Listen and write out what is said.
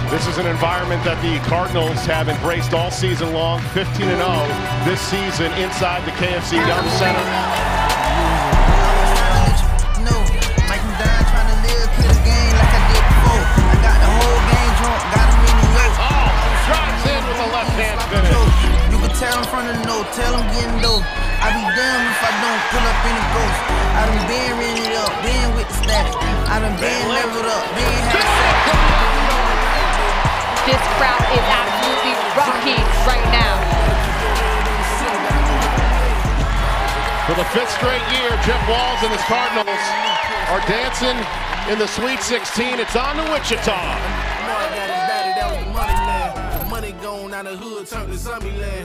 This is an environment that the Cardinals have embraced all season long, 15-0 this season inside the KFC Yum Center. Drives in with a left-hand finish. You can tell him from the note, tell him getting dope. I be damned if I don't pull up in a ghost. I done been rented up, been with the stats. I done been leveled up, been had sex. This crowd is absolutely rocking right now. For the 5th straight year, Jeff Walz and his Cardinals are dancing in the Sweet 16. It's on to Wichita. Money gone out of hood, turned to zombie land.